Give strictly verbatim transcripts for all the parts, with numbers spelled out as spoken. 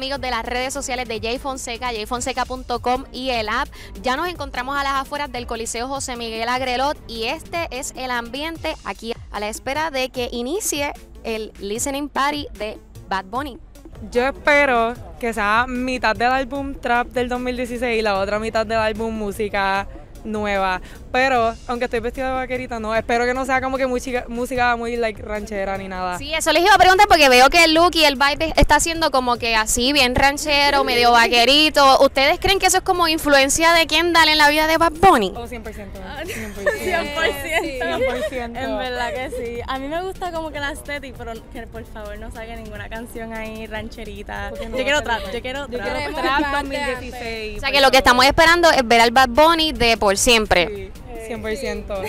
amigos de las redes sociales de Jay Fonseca, jay fonseca punto com y el app. Ya nos encontramos a las afueras del Coliseo José Miguel Agrelot y este es el ambiente aquí a la espera de que inicie el listening party de Bad Bunny. Yo espero que sea mitad del álbum Trap del dos mil dieciséis y la otra mitad del álbum Música Nueva, pero aunque estoy vestida de vaquerita, no, espero que no sea como que música, música muy like ranchera ni nada. Sí, eso les iba a preguntar porque veo que el look y el vibe está haciendo como que así, bien ranchero, medio vaquerito. ¿Ustedes creen que eso es como influencia de Kendall en la vida de Bad Bunny? Oh, cien por ciento. cien por ciento. cien por ciento. En verdad que sí. A mí me gusta como que la estética, pero que por favor no saquen ninguna canción ahí rancherita. No yo quiero trap, yo quiero yo trap. quiero trap dos mil dieciséis. O sea que lo que estamos esperando es ver al Bad Bunny de por siempre. Sí, cien por ciento.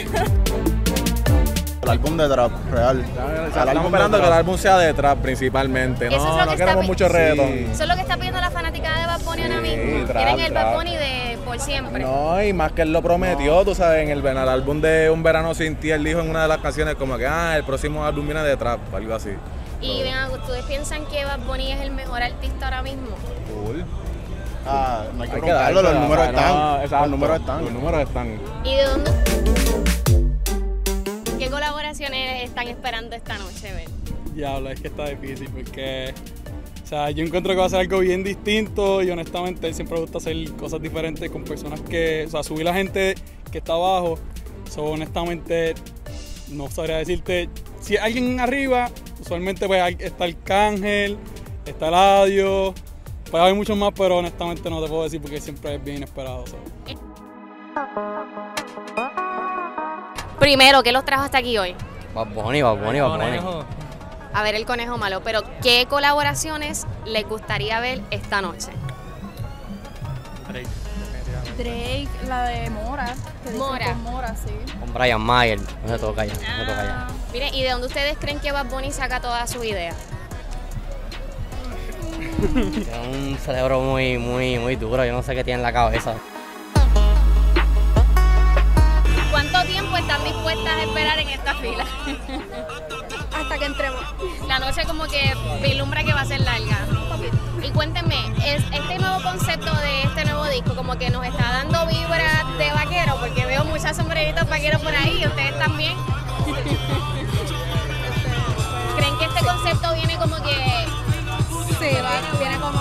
El álbum de trap, real. O sea, estamos esperando que el álbum sea de trap principalmente. Eso es No, lo no que queremos está- mucho reggaetón. Eso es lo que está pidiendo la fanaticada de Bad Bunny ahora mismo. trap, Quieren el Bad trap. Bunny de por siempre. No, y más que él lo prometió, tú sabes, en el, en el álbum de Un Verano Sin Ti, él dijo en una de las canciones como que, ah, el próximo álbum viene de trap, algo así. Y vean, ¿ustedes piensan que Bad Bunny es el mejor artista ahora mismo? Cool. Ah, no hay que Hay que preguntarlo, los dársela, números o sea, están. no, exacto, Los números están. Los números están. ¿Y de dónde? ¿Qué colaboraciones están esperando esta noche, ver? Diablo, es que está difícil porque, o sea, yo encuentro que va a ser algo bien distinto y honestamente siempre me gusta hacer cosas diferentes con personas que, o sea, subir a la gente que está abajo. So, honestamente, no sabría decirte, si hay alguien arriba, usualmente pues hay- está Arcángel, está Eladio, puede haber muchos más, pero honestamente no te puedo decir porque siempre es bien inesperado. So. Primero, ¿qué los trajo hasta aquí hoy? Bad Bunny, Bad Bunny, Bad Bunny. A ver el conejo malo, pero ¿qué colaboraciones les gustaría ver esta noche? Drake, la de Mora. Que dicen Mora. con Mora, sí. Con Brian Mayer, no se toca ya, no se toca ya. Mire, ¿y de dónde ustedes creen que Bad Bunny saca toda su idea? Tiene un cerebro muy, muy, muy duro, yo no sé qué tiene en la cabeza. ¿Cuánto tiempo están dispuestas a esperar en esta fila? Hasta que entremos. La noche como que vislumbra que va a ser larga. Y cuéntenme, ¿es este nuevo concepto de este nuevo disco como que nos está dando vibras de vaquero? Porque veo muchas sombreritos vaqueros por ahí, ¿ustedes también? ¿Creen que este concepto viene como que Sí, va, viene como